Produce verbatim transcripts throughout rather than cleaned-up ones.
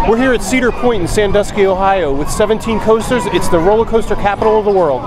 We're here at Cedar Point in Sandusky, Ohio with seventeen coasters. It's the roller coaster capital of the world.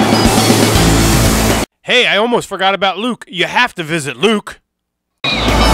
Hey, I almost forgot about Luke. You have to visit Luke.